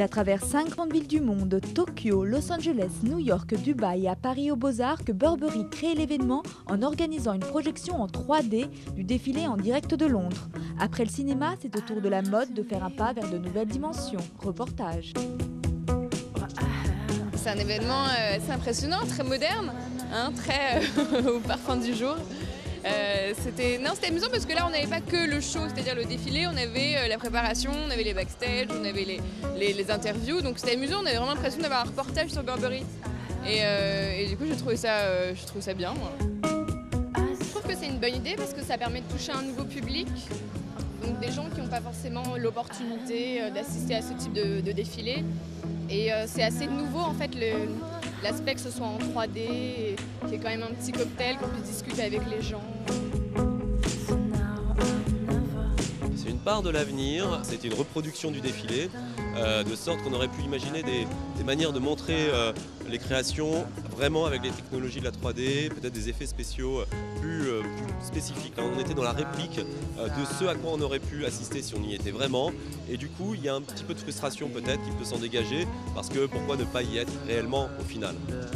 C'est à travers 5 grandes villes du monde, Tokyo, Los Angeles, New York, Dubaï et à Paris aux Beaux-Arts que Burberry crée l'événement en organisant une projection en 3D du défilé en direct de Londres. Après le cinéma, c'est au tour de la mode de faire un pas vers de nouvelles dimensions. Reportage. C'est un événement assez impressionnant, très moderne, très au parfum du jour. C'était amusant parce que là on n'avait pas que le show, c'est-à-dire le défilé, on avait la préparation, on avait les backstage, on avait les interviews, donc c'était amusant, on avait vraiment l'impression d'avoir un reportage sur Burberry. Et du coup j'ai trouvé ça bien. Moi. Je trouve que c'est une bonne idée parce que ça permet de toucher un nouveau public, donc des gens qui n'ont pas forcément l'opportunité d'assister à ce type de défilé. Et c'est assez nouveau en fait l'aspect que ce soit en 3D, qu'il y ait quand même un petit cocktail, qu'on puisse discuter avec les gens. C'est une part de l'avenir, c'était une reproduction du défilé, de sorte qu'on aurait pu imaginer des manières de montrer les créations vraiment avec les technologies de la 3D, peut-être des effets spéciaux plus spécifiques. Là, on était dans la réplique de ce à quoi on aurait pu assister si on y était vraiment. Et du coup, il y a un petit peu de frustration peut-être qui peut s'en dégager, parce que pourquoi ne pas y être réellement au final ?